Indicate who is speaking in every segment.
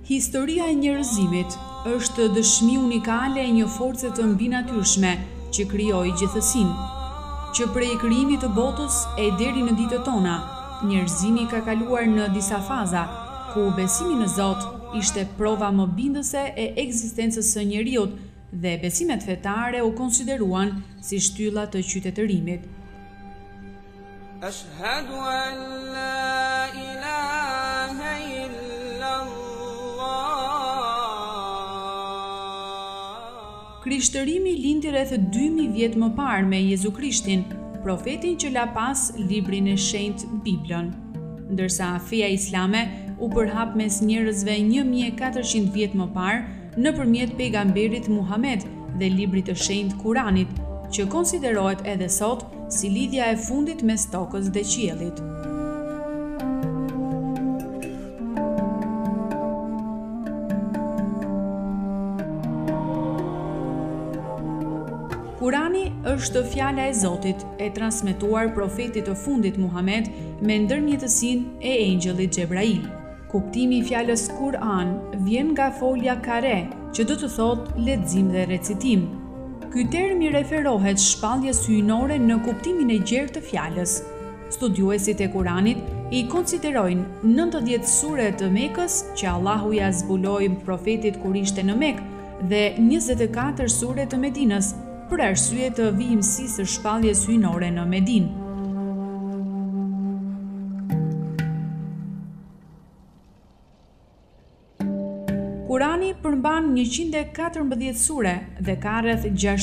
Speaker 1: Historia e njerëzimit është dëshmi unikale e një force të mbinatyrshme që krijoi gjithësinë, që prej krijimit të botës e deri në ditët tona, njerëzimi ka kaluar në disa faza, ku besimi në Zot ishte prova më bindëse e ekzistencës së njeriut dhe besimet fetare u konsideruan si shtylla të qytetërimit.
Speaker 2: Ashhadu an la ilaha illallah.
Speaker 1: Krishtërimi lindi rreth 2000 vjet më parë me Jezu Krishtin, profetin që la pas librin e shenjtë Biblën, ndërsa feja islame u përhap mes njerëzve 1400 vjet më parë nëpërmjet pejgamberit Muhammed dhe librit të shenjtë Kuranit, që konsiderohet edhe sot si lidhja e fundit mes tokës dhe qiellit. Kurani është fjala e Zotit e transmetuar profetit të fundit Muhammed me ndërmjetësinë e engjëllit Xhebrail. Kuptimi i fjalës Kur'an vjen nga folja kare, që do të thotë lexim dhe recitim. Ky term i referohet shpalljes hyjnore në kuptimin e gjerë të fjalës. Studiuesit e Kuranit i konsiderojnë 90 sure të Mekës që Allahu ja zbuloi profetit kur ishte në Mekë dhe 24 sure të Medinës, për arsye të vijimësisë së shpalljes hyjnore në Medinë. Kurani përmban 114 sure dhe ka rreth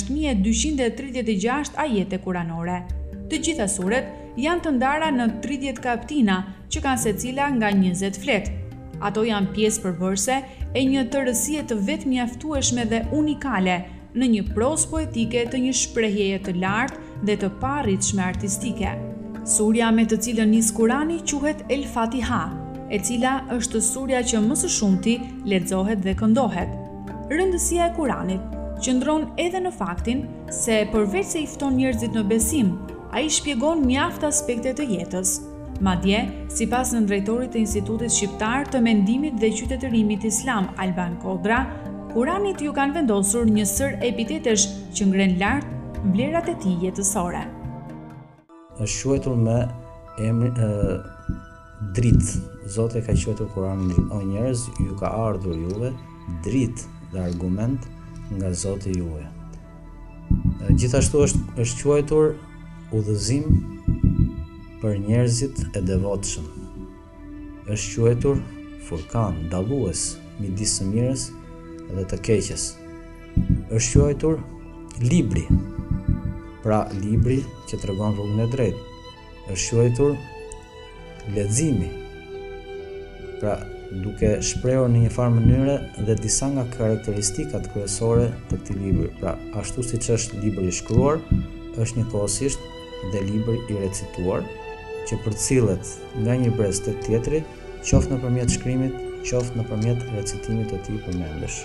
Speaker 1: 6236 ajete kuranore. Të gjitha suret janë të ndara në 30 kaptina që kanë secila nga 20 flet. Ato janë pjesë përbërëse e një tërësie të vetë mjaftueshme dhe unikale në një prozë poetike të një shprehjeje të lartë dhe të paarritshme artistike. Surja me të cilën nis Kurani quhet El Fatiha, e cila është surja që më së shumti lexohet dhe këndohet. Rëndësia e Kuranit qëndron edhe në faktin se përveç se i fton njerëzit në besim, ai shpjegon mjaft aspekte të jetës. Madje, sipas drejtorit të Institutit Shqiptar të Mendimit dhe Qytetërimit Islam Alban Kodra, Kuranit ju kanë vendosur një sër epitetesh që ngren lart vlerat e tij jetësore.
Speaker 3: Është quajtur me emrin dritë. Zoti ka quajtur Kuranin dritë. O njerëz, ju ka ardhur juve dritë dhe argument nga Zoti juaj. Gjithashtu është quajtur udhëzim për njerëzit e devotshëm. Është quajtur Furkan, dallues midis së mirës dhe të keqes. Është quajtur libri, pra libri që tregon rrugën e drejtë. Është quajtur leximi, pra duke shprehur në një farë mënyre dhe disa nga karakteristikat kryesore të këtij libri. Pra ashtu siç është libri i shkruar, është njëkohësisht dhe libri i recituar, që përcillet nga një brez tek tjetri, qoftë nëpërmjet shkrimit, qoftë nëpërmjet recitimit të tij përmendesh.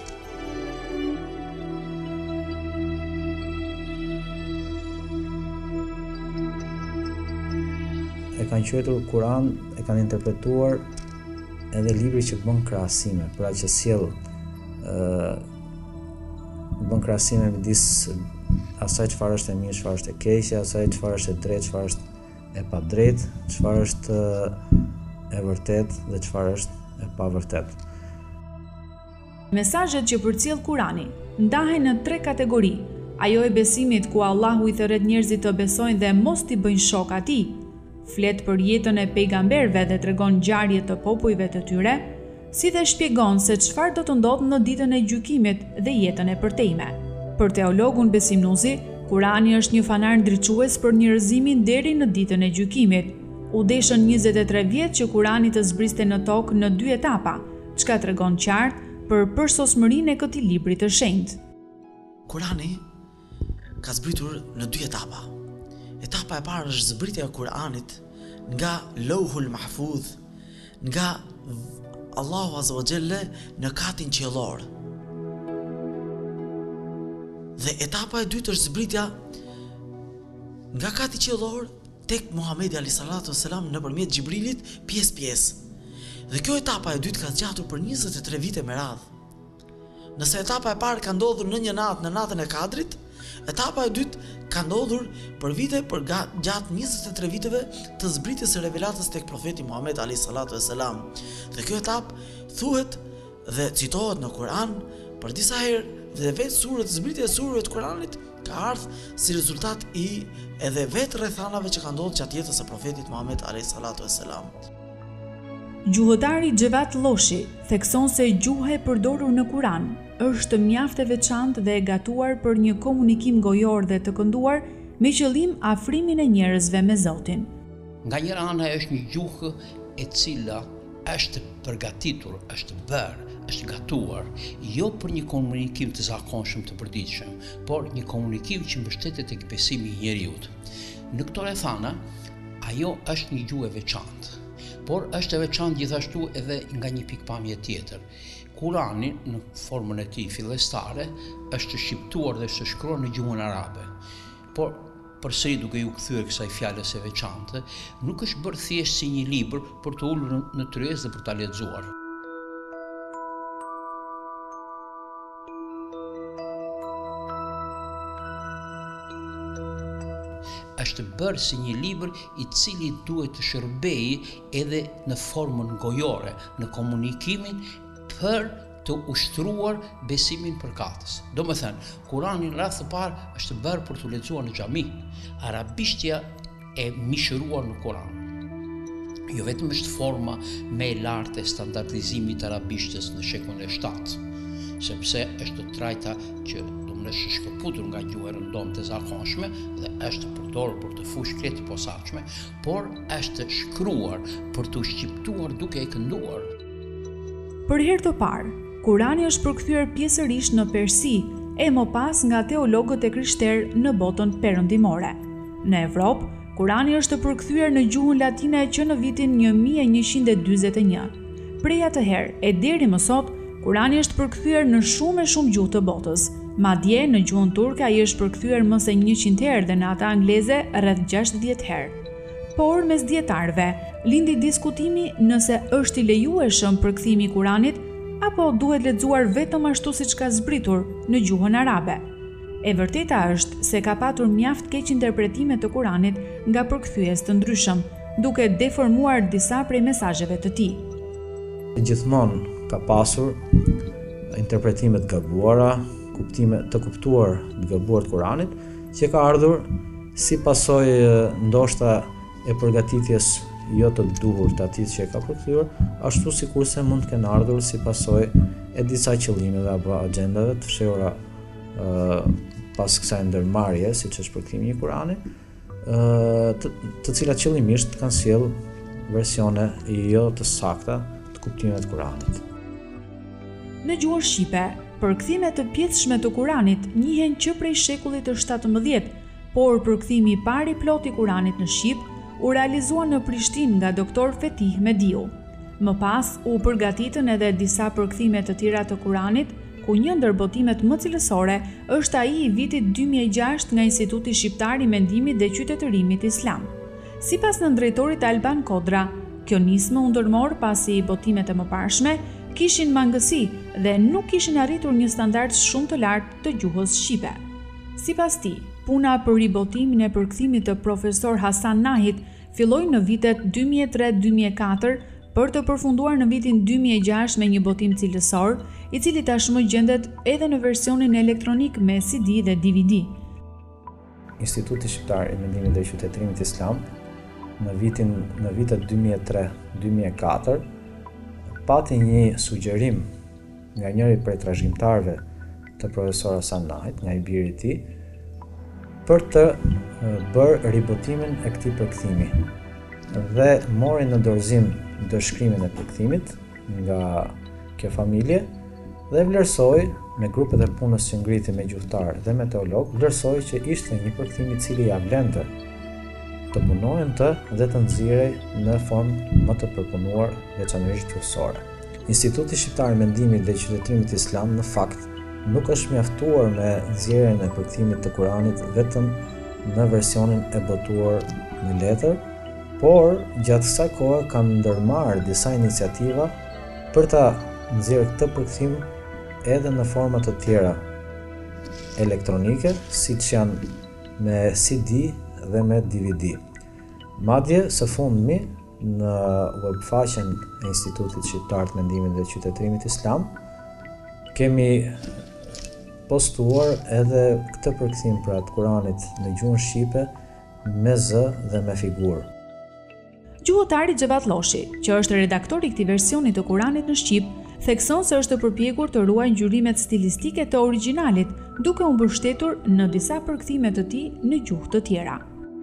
Speaker 3: E kanë quajtur Kur'an, e kanë interpretuar edhe libri që bën krahasime, pra që sjell bën krahasime midis asaj çfarë është e mirë, çfarë është e keqe, asaj çfarë është e drejtë, çfarë është e padrejtë, çfarë është e vërtetë dhe çfarë është e pavërtetë.
Speaker 1: Mesazhet që përcjell Kurani ndahen në 3 kategori: ajo e besimit ku Allahu i thërret njerëzit të besojnë dhe mos t'i bëjnë shok atij, flet për jetën e pejgamberëve dhe tregon ngjarje të popujve të tyre, si dhe shpjegon se çfarë do të ndodhë në ditën e gjykimit dhe jetën e përtejme. Për teologun besimnuzi, Kurani është një fanar ndriçues për njerëzimin deri në ditën e gjykimit. U deshën 23 vjet që Kurani të zbriste në tokë në 2 etapa, çka tregon qartë për përsosmërinë e këtij libri të shenjtë.
Speaker 4: Kurani ka zbritur në 2 etapa. Etapa e parë është zbritja e Kuranit nga Lauhul Mahfuz, nga Allahu Azza wa Jalla në katin qiellor. Dhe etapa e dytë është zbritja nga kati qiellor tek Muhamedi alayhi salatu wasalam nëpërmjet Xhibrilit pjesë-pjesë. Dhe kjo etapa e dytë ka zgjatur për 23 vite me radhë. Nëse etapa e parë ka ndodhur në një natë, në natën e Kadrit, etapa e dytë ka ndodhur për vite gjatë 23 viteve të zbritjes së revelatës tek profeti Muhammed alayhi salatu vesselam. Dhe kjo etapë thuhet dhe citohet në Kur'an për disa herë dhe vetë zbritja e surrave të Kur'anit ka ardhur si rezultat i edhe vetë rrethanave që kanë ndodhur gjatë jetës së profetit Muhammed alayhi salatu vesselam.
Speaker 1: Gjuhëtari Xhevat Lloshi thekson se gjuha e përdorur në Kur'an është mjaft e veçantë dhe e gatuar për një komunikim gojor dhe të kënduar me qëllim afrimin e njerëzve me Zotin.
Speaker 5: Nga njëra ana është një gjuhë e cila është përgatitur, është bërë, është gatuar, jo për një komunikim të zakonshëm të përditshëm, por një komunikim që mbështetet tek besimi i njeriut. Në këto rrethana, ajo është një gjuhë e veçantë, por është e veçantë gjithashtu edhe nga një pikpamje tjetër. Kurani në formën e tij fillestare është shqiptuar dhe është shkruar në gjuhën arabe. Por përsëri duke ju kthyer kësaj fjalës së veçantë, nuk është bërë thjesht si një libër për të ulur në tryezë dhe për ta lexuar. Është bërë si një libër i cili duhet të shërbejë edhe në formën gojore, në komunikimin për të ushtruar besimin përkatës. Do më thënë, Kurani në radhë të parë është bërë për të lexuar në xhami. Arabishtja e mishëruar në Kuran. Jo vetëm është forma më e lartë e standardizimit të arabishtës në shekullin e 7, sepse është trajta që është shkëputur nga gjuha e rëndomë të zakonshme dhe është përdorur për të fushë të posaçme, por është shkruar për të shqiptuar duke e kënduar.
Speaker 1: Për herë të parë, Kurani është përkthyer pjesërisht në persi e më pas nga teologët e krishterë në botën perëndimore. Në Evropë, Kurani është përkthyer në gjuhën latine që në vitin 1141. Prej atëherë e deri më sot, Kurani është përkthyer në shumë gjuhë të botës. Madje në gjuhën turke ai është përkthyer më se 100 herë dhe në atë angleze rreth 60 herë. Por mes dietarëve lindi diskutimi nëse është i lejueshëm përkthimi i Kuranit apo duhet lexuar vetëm ashtu siç ka zbritur në gjuhën arabe. E vërteta është se ka patur mjaft keq interpretime të Kuranit nga përkthyes të ndryshëm, duke deformuar disa prej mesazheve të tij.
Speaker 3: Gjithmonë ka pasur interpretime të gabuara, kuptime të kuptuar të gabuar të Kuranit, që ka ardhur si pasojë ndoshta e përgatitjes jo të duhur të atij që e ka përkthyer, ashtu sikurse mund të kenë ardhur si pasojë e disa qëllimeve apo agjendave të fshehura pas kësaj ndërmarrje, siç është përkthimi i Kuranit, të cilat qëllimisht kanë sjell versione jo të sakta të kuptimeve të Kuranit.
Speaker 1: Në gjuhën shqipe, përkthimet të pjesshme të Kuranit njihen që prej shekullit të 17, por përkthimi i parë i plotë i Kuranit në shqip u realizua në Prishtinë nga doktor Fetih Mediu. Më pas u përgatitën edhe disa përkthime të tjera të Kuranit, ku një ndër botimet më cilësore është ai i vitit 2006 nga Instituti Shqiptar i Mendimit dhe Qytetërimit Islam. Sipas nëndrejtorit Alban Kodra, kjo nismë u ndërmor pasi botimet e mëparshme kishin mangësi dhe nuk kishin arritur një standard shumë të lartë të gjuhës shqipe. Sipas tij, puna për ribotimin e përkthimit të profesor Hasan Nahit filloi në vitet 2003-2004 për të përfunduar në vitin 2006 me një botim cilësor, i cili tashmë gjendet edhe në versionin elektronik me CD dhe DVD.
Speaker 3: Instituti Shqiptar i Mendimit dhe Qytetërimit Islam në vitet 2003-2004 pati një sugjerim nga njëri prej trashëgimtarëve të profesor Hasan Nahit, nga i biri i tij, për të bërë ribotimin e këtij përkthimi. Dhe mori në dorëzim dëshkrimin e përkthimit nga kjo familje dhe vlerësoi me grupet e punës që ngriti me gjuhëtar dhe me teolog, vlerësoi që ishte një përkthim i cili ia vlente të punonte dhe të nxirrej në formë më të përpunuar veçanërisht gjuhësore. Instituti Shqiptar i Mendimit dhe Qytetërimit Islam në fakt nuk është mjaftuar me nxjerrjen e përkthimit të Kuranit vetëm në versionin e botuar në letër, Por, gjatë kësaj kohe kam ndërmarrë disa iniciativa për ta nxjerrë këtë përkthim edhe në forma të tjera elektronike, siç janë me CD dhe me DVD. Madje së fundmi në webfaqen e Institutit Shqiptar të Mendimit dhe Qytetërimit Islam kemi postuar edhe këtë përkthim pra të Kuranit në gjuhën shqipe me zë dhe me figurë.
Speaker 1: Gjuhëtari Xhevat Lloshi, që është redaktor i këtij versioni të Kuranit në shqip, thekson se është përpjekur të ruajë ngjyrimet stilistike të originalit, duke u mbështetur në disa përkthime të tij në gjuhë të tjera.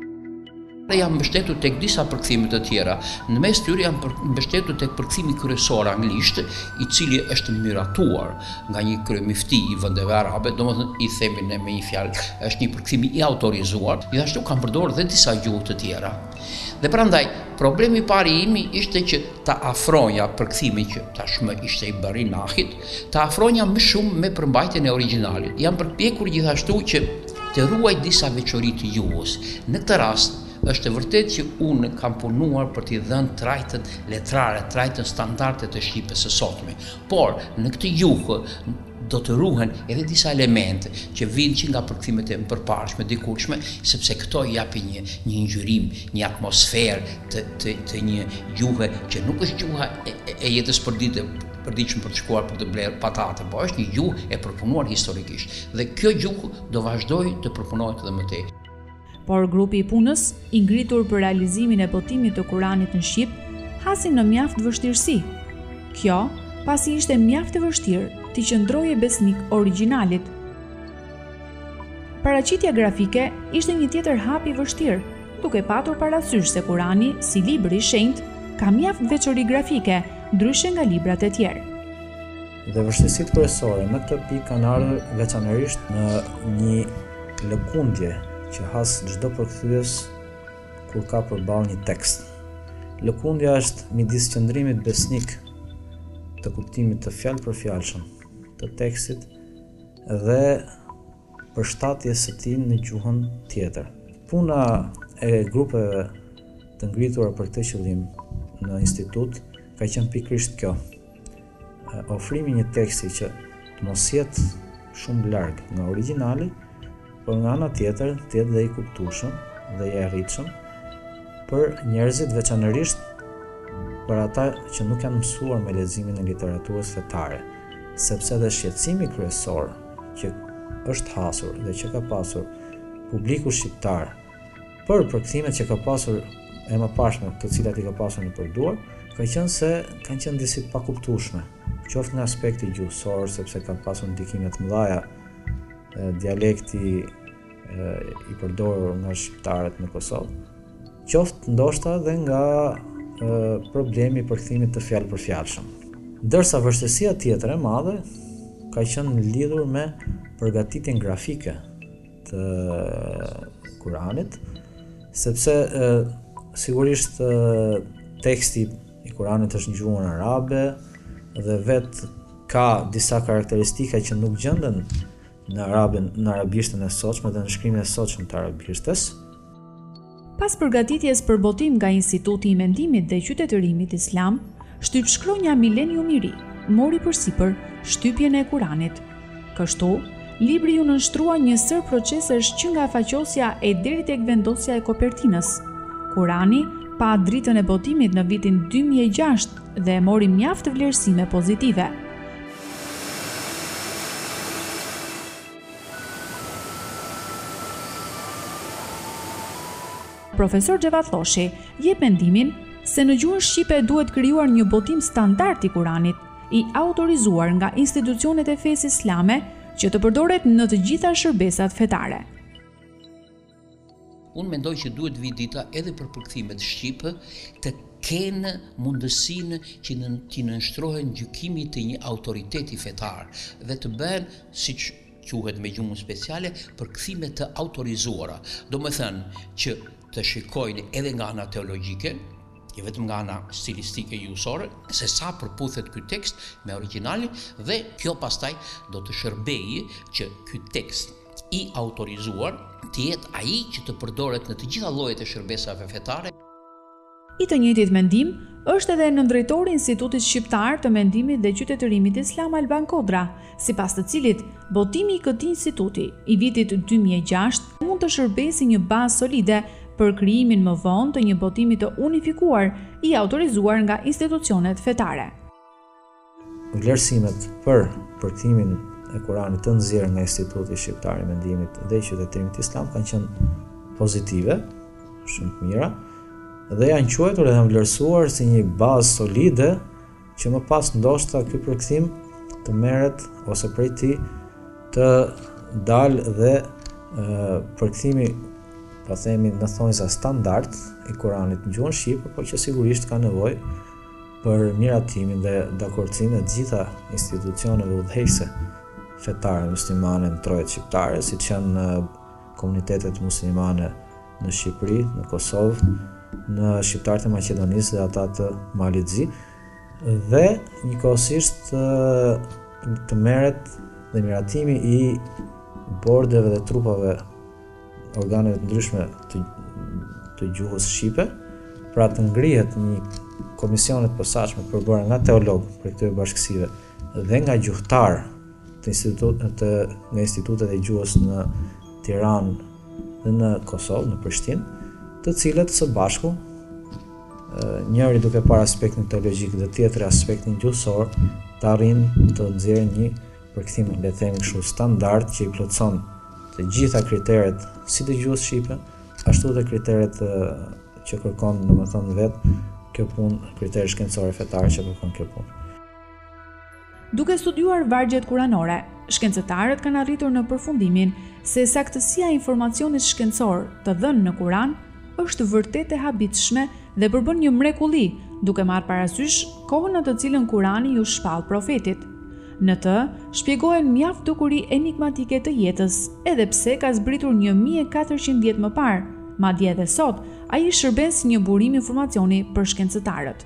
Speaker 5: Jam mbështetur tek disa përkthime të tjera. Në mes tyre jam mbështetur tek përkthimi kryesor anglisht, i cili është miratuar nga një kryemifti i vendeve arabe, domethënë i themi ne me një fjalë, është një përkthim i autorizuar. Gjithashtu kam përdorur edhe disa gjuhë të tjera. Dhe prandaj problemi i parë imi ishte që ta afronja përkthimin që tashmë ishte i Barinahit, ta afronja më shumë me përmbajtjen e originalit. Jam përpjekur gjithashtu që të ruaj disa veçori të gjuhës. Në këtë rast është e vërtetë që unë kam punuar për t'i dhënë trajtën letrare, trajtën standarde të shqipes së sotme. Por në këtë gjuhë do të ruhen edhe disa elemente që vijnë që nga përkthimet e përparshme, dikurshme, sepse këto i japin një ngjyrim, një atmosferë të një gjuhe që nuk është gjuha e jetës përditshme për të shkuar për të blerë patate, po është një gjuhë e përpunuar historikisht. Dhe kjo gjuhë do vazhdoj të përpunohet edhe më tej.
Speaker 1: Por grupi i punës, i ngritur për realizimin e botimit të Kuranit në shqip, hasi në mjaft vështirësi. Kjo, pasi ishte mjaft e vështirë t'i qëndroje besnik originalit. Paraqitja grafike ishte një tjetër hap i vështirë, duke patur parasysh se Kurani, si libër i shenjtë, ka mjaft veçori grafike, ndryshe nga librat e tjerë.
Speaker 3: Dhe vështirësitë kryesore në këtë pikë kanë ardhur veçanërisht në një lëkundje që has çdo përkthyes kur ka përballë një tekst. Lëkundja është midis qëndrimit besnik të kuptimit të fjalë për fjalshëm të tekstit dhe përshtatjes së tij në gjuhën tjetër. Puna e grupeve të ngritura për këtë qëllim në institut ka qenë pikërisht kjo. Ofrimi një teksti që të mos jetë shumë larg nga origjinali, por nga ana tjetër të jetë dhe i kuptueshëm dhe i arritshëm për njerëzit, veçanërisht për ata që nuk janë mësuar me leximin e literaturës fetare, sepse dhe shqetësimi kryesor që është hasur dhe që ka pasur publiku shqiptar për përkthimet që ka pasur e mëparshme, të cilat i ka pasur në përduar, ka qenë se kanë qenë disi të pakuptueshme, qoftë në aspekti gjuhësor, sepse kanë pasur ndikime të mëdha dialekti i përdorur nga shqiptarët në Kosovë, qoftë ndoshta dhe nga problemi i përkthimit të fjalë për fjalshëm. Ndërsa vështirësia tjetër e madhe ka qenë lidhur me përgatitjen grafike të Kuranit, sepse sigurisht teksti i Kuranit është në gjuhën arabe dhe vetë ka disa karakteristika që nuk gjenden në arabishtën e sotshme dhe në shkrimin e sotshëm të arabishtes.
Speaker 1: Pas përgatitjes për botim nga Instituti i Mendimit dhe Qytetërimit Islam, shtypshkronja Milenium i Ri mori përsipër shtypjen e Kuranit. Kështu, libri u nënshtrua një sër procesesh që nga faqosja e deri tek vendosja e kopertinës. Kurani pa dritën e botimit në vitin 2006 dhe mori mjaft vlerësime pozitive. Profesor Xhevat Lloshi jep mendimin se në gjuhën shqipe duhet krijuar një botim standard i Kuranit, i autorizuar nga institucionet e fesë islame që të përdoret në të gjitha shërbesat fetare.
Speaker 5: Unë mendoj që duhet vi dita edhe për përkthimet shqipe të kenë mundësinë që të nënshtrohen gjykimit të një autoriteti fetar dhe të bëhen, siç quhet me gjuhën speciale, përkthime të autorizuara. Do me thënë që të shikojnë edhe nga ana teologjike, jo vetëm nga ana stilistike gjuhësore, se sa përputhet ky tekst me origjinalin dhe kjo pastaj do të shërbejë që ky tekst i autorizuar të jetë ai që të përdoret në të gjitha llojet e shërbesave fetare.
Speaker 1: I të njëjtit mendim është edhe nëndrejtori i Institutit Shqiptar të Mendimit dhe Qytetërimit Islam Alban Kodra, sipas të cilit botimi i këtij instituti i vitit 2006 mund të shërbejë si një bazë solide për krijimin më vonë të një botimi të unifikuar i autorizuar nga institucionet fetare.
Speaker 3: Vlerësimet për përkthimin e Kuranit të nxjerrë nga Instituti Shqiptar i Mendimit dhe Qytetërimit Islam kanë qenë pozitive, shumë të mira, dhe janë quajtur dhe janë vlerësuar si një bazë solide që më pas ndoshta ky përkthim të merret ose prej tij të dalë dhe përkthimi, po themi në thonjza standard i Kuranit në gjuhën shqipe, por që sigurisht ka nevojë për miratimin dhe dakordsimin e të gjitha institucioneve udhëheqëse fetare muslimane në trojet shqiptare, siç janë komunitetet muslimane në Shqipëri, në Kosovë, në shqiptarët e Maqedonisë dhe ata të Malizi, dhe njëkohësisht të merret dhe miratimi i bordeve dhe trupave organeve të ndryshme të gjuhës shqipe, pra të ngrihet një komisionet posaçme përbërë nga teolog për këtyre bashkësive dhe nga gjuhtar nga institutet e gjuhës në Tiranë dhe në Kosovë, në Prishtinë, të cilët së bashku, njëri duke parë aspektin teologjik dhe tjetri aspektin gjuhësor, të arrijnë të nxjerrin një përkthim, le të themi kështu, standard që i plotëson të gjitha kriteret si të gjuhës shqipe, ashtu dhe kriteret që kërkon, domethënë vetë kjo punë, kriteret shkencore fetare që kërkon kjo punë.
Speaker 1: Duke studiuar vargjet kuranore, shkencëtarët kanë arritur në përfundimin se saktësia e informacionit shkencor të dhënë në Kuran është vërtet e habitshme dhe përbën një mrekulli, duke marrë parasysh kohën në të cilën Kurani ju shpall profetit. Në të shpjegohen mjaft dukuri enigmatike të jetës, edhe pse ka zbritur 1400 vjet më parë, madje edhe sot ai shërben si një burim informacioni për shkencëtarët.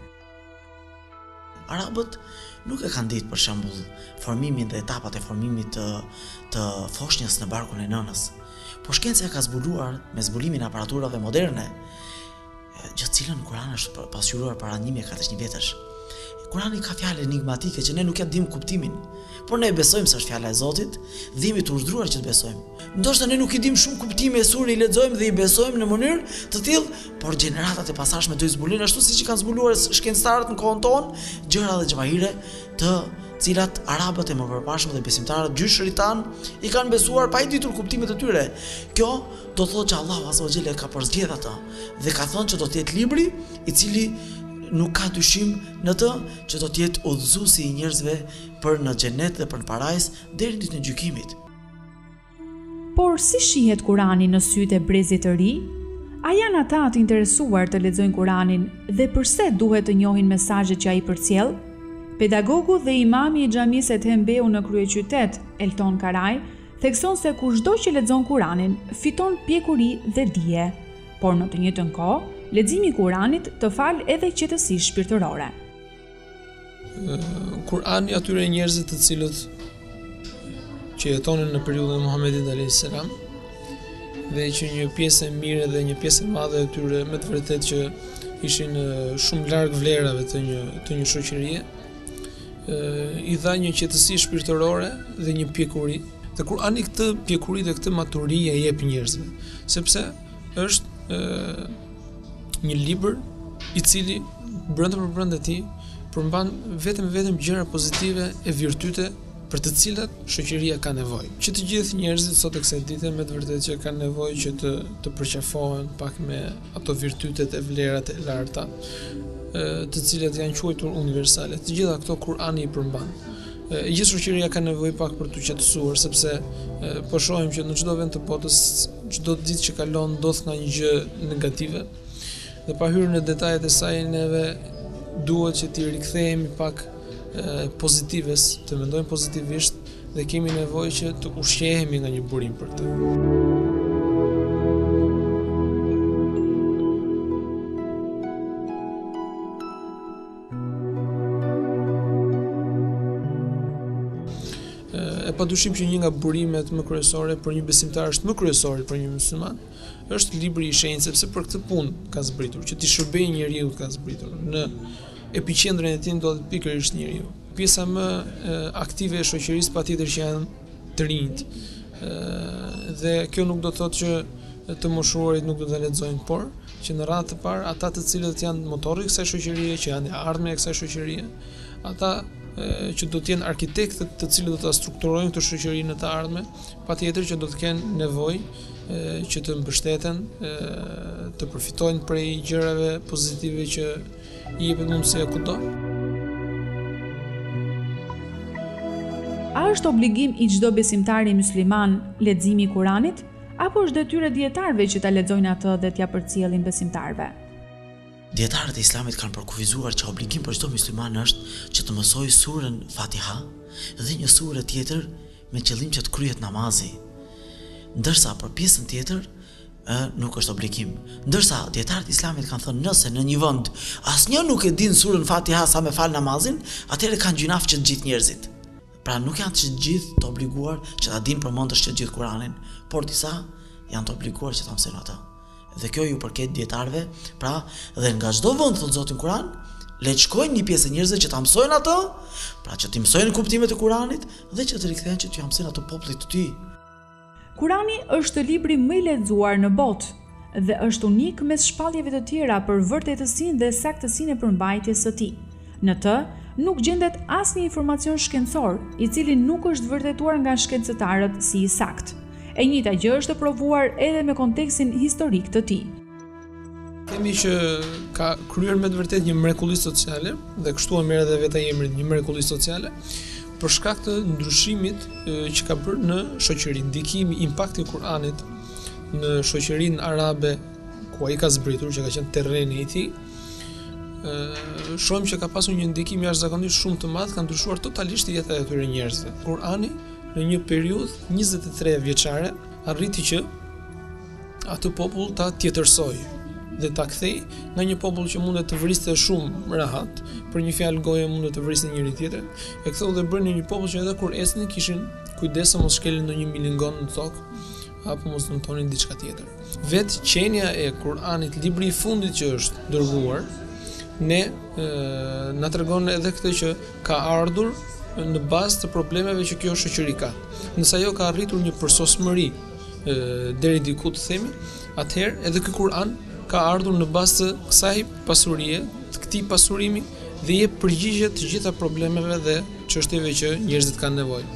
Speaker 4: Arabët nuk e kanë ditë për shembull formimin dhe etapat e formimit të foshnjës në barkun e nënës. Po shkenca ka zbuluar me zbulimin e aparaturave moderne, gjë cilën Kurani është pasqyruar para 1400 vjetësh. Kurani ka fjalë enigmatike që ne nuk ja dimë kuptimin, por ne e besojmë se është fjala e Zotit dhe jemi të urdhëruar që të besojmë. Ndoshta ne nuk i dimë shumë kuptime e sure, i lexojmë dhe i besojmë në mënyrë të tillë, por gjeneratat e posaçme do i zbulojnë ashtu siç i kanë zbuluar shkencëtarët në kohën tonë, gjëra dhe xhavahire të cilat arabët e mëparshëm dhe besimtarët gjyshërit tanë i kanë besuar pa i ditur kuptimet e tyre. Kjo do thotë që Allahu Azza wa Jalla ka përzgjedhur ata dhe ka thënë që do të jetë libri i cili nuk ka dyshim në të që do të jetë udhëzuesi i njerëzve për në xhenet dhe për në parajs deri në ditën e gjykimit.
Speaker 1: Por si shihet Kurani në sytë e brezit të ri? A janë ata të interesuar të lexojnë Kuranin dhe pse duhet të njohin mesazhet që ai përcjell? Pedagogu dhe imami i xhamisë e Hembeu në kryeqytet, Elton Karaj, thekson se kushdo që lexon Kuranin fiton pjekuri dhe dije, por në të njëjtën kohë, leximi i Kuranit të fal edhe qetësi shpirtërore.
Speaker 6: Kurani atyre njerëzit të cilët që jetonin në periudhën e Muhamedit alayhis salam dhe që një pjesë e mirë dhe një pjesë e madhe e tyre me të vërtetë që ishin shumë larg vlerave të një shoqërie, i dha një qetësi shpirtërore dhe një pjekuri. Dhe Kurani këtë pjekuri dhe këtë maturi e jep njerëzve, sepse është një libër i cili brenda tij përmban vetëm gjëra pozitive e virtyte për të cilat shoqëria ka nevojë. Që të gjithë njerëzit sot e kësaj dite me të vërtetë që kanë nevojë që të përqafohen pak me ato virtytet e vlerat e larta, të cilat janë quajtur universale. Të gjitha këto Kurani i përmban. Gjithë shoqëria ka nevojë pak për të qetësuar, sepse po shohim që në çdo vend të botës, çdo ditë që kalon ndodh nga një gjë negative. Dhe pa hyrë në detajet e saj, neve duhet që t'i rikthehemi pak pozitives, të mendojmë pozitivisht dhe kemi nevojë që të ushqehemi nga një burim për të. padyshim që një nga burimet më kryesore për një besimtar është më kryesore për një musliman, është libri i shenjtë, sepse për këtë punë ka zbritur, që t'i shërbejë njeriu ka zbritur. Në epiqendrën e tij ndodhet pikërisht njeriu. Pjesa më aktive e shoqërisë patjetër që janë të rinjt. Dhe kjo nuk do të thotë që të moshuarit nuk do të lexojnë, por që në radhë të parë ata të cilët janë motorri i kësaj shoqërie, që janë ardhmë e kësaj shoqërie, ata që do të jenë arkitektët të cilët do ta strukturojnë këtë shoqëri në të ardhmen, patjetër që do të kenë nevojë që të mbështeten, të përfitojnë prej gjërave pozitive që i jepet mundësia kudo.
Speaker 1: A është obligim i çdo besimtari musliman leximi i Kuranit, apo është detyrë e dietarëve që ta lexojnë atë dhe t'ia përcjellin besimtarëve?
Speaker 4: Dietarët e Islamit kanë përkufizuar që obligim për çdo musliman është që të mësojë surën Fatiha dhe një sure tjetër me qëllim që të kryhet namazi. Ndërsa për pjesën tjetër nuk është obligim. Ndërsa dietarët e Islamit kanë thënë nëse në një vend asnjë nuk e din surën Fatiha sa me fal namazin, atëherë kanë gjunaf që të gjithë njerëzit. Pra nuk janë të gjithë të obliguar që ta dinë përmendësh të gjithë Kur'anin, por disa janë të obliguar që ta mësojnë atë. Dhe kjo ju përket dietarëve, pra dhe nga çdo vend thot Zoti në Kur'an, le të shkojnë një pjesë e njerëzve që ta mësojnë atë, pra që të mësojnë kuptimet e Kur'anit dhe që të rikthehen që t'ju mësojnë atë popullit të tij.
Speaker 1: Kurani është libri më i lexuar në botë dhe është unik mes shpalljeve të tjera për vërtetësinë dhe saktësinë e përmbajtjes së tij. Në të nuk gjendet asnjë informacion shkencor, i cili nuk është vërtetuar nga shkencëtarët si i saktë. E njëjta gjë është provuar edhe me kontekstin historik të tij.
Speaker 6: Themi që ka kryer me të vërtetë një mrekulli sociale dhe kështu e merr edhe vetë emrin një mrekulli sociale për shkak të ndryshimit që ka bërë në shoqëri, ndikimi, impakti i Kuranit në shoqërinë arabe ku ai ka zbritur, që ka qenë terreni i tij. Shohim që ka pasur një ndikim jashtëzakonisht shumë të madh, ka ndryshuar totalisht jetën e atyre njerëzve. Kurani në një periudhë 23 vjeçare arriti që atë popull ta tjetërsoi dhe ta kthej nga një popull që mundet të vriste shumë rahat, për një fjalë goje mundet të vriste njëri tjetrin, e ktheu dhe bëri një popull që edhe kur ecnin kishin kujdes mos shkelin ndonjë milingon në tokë apo mos dëmtonin diçka tjetër. Vetë qenia e Kuranit, libri i fundit që është dërguar, na tregon edhe këtë që ka ardhur në bazë të problemeve që kjo shoqëri ka. Nëse ajo ka arritur një përsosmëri deri diku të themi, atëherë edhe ky Kur'an ka ardhur në bazë të kësaj pasurie, të këtij pasurimi dhe jep përgjigje të gjitha problemeve dhe çështjeve që njerëzit kanë nevojë.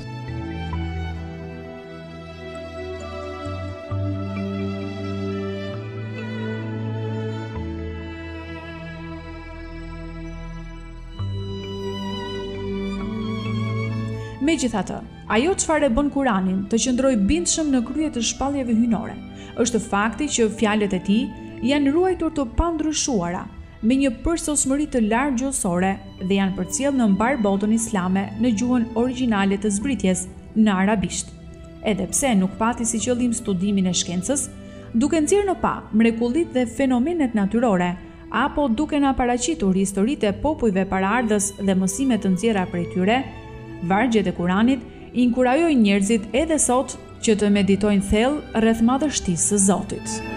Speaker 1: Megjithatë, ajo çfarë e bën Kuranin të qëndrojë bindshëm në krye të shpalljeve hyjnore, është fakti që fjalët e tij janë ruajtur të pandryshuara me një përsosmëri të lartë gjuhësore dhe janë përcjellë në mbar botën islame në gjuhën origjinale të zbritjes, në arabisht. Edhe pse nuk pati si qëllim studimin e shkencës, duke nxjerrë në pa mrekullitë dhe fenomenet natyrore, apo duke na paraqitur historitë e popujve paraardhës dhe mësime të nxjerra prej tyre, vargjet e Kuranit inkurajojnë njerëzit edhe sot që të meditojnë thellë rreth madhështisë së Zotit.